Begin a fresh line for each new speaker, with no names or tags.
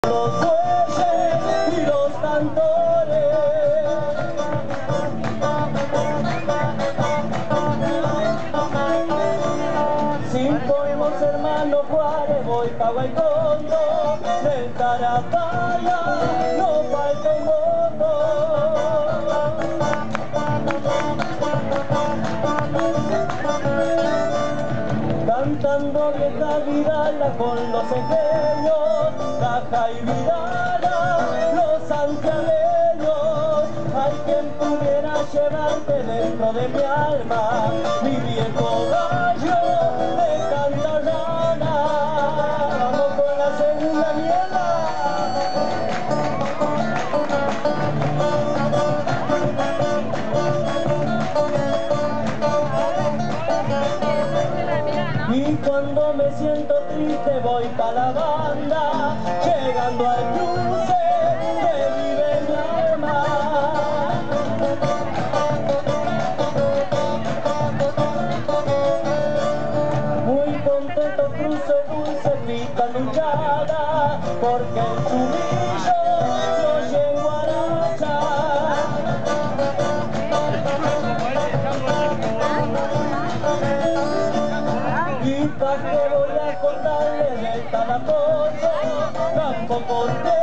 Los bueyes y los cantores, cinco hemos hermanos Juárez, voy pa' Guaycondo, del Carapaya no falta un voto. Cantando vieja Vidala con los ejeños, Caja y Vidala, los santiagueños. Hay quien pudiera llevarte dentro de mi alma, mi viejo gallo de Cantarrana. Vamos con la segunda mierda. Y cuando me siento triste voy pa' la banda, llegando al cruce que vive mi alma. Muy contento cruzo dulce pica luchada, porque el chumillo se oye en guaracha. Y pa' que voy a contarle del Talacoso, campo por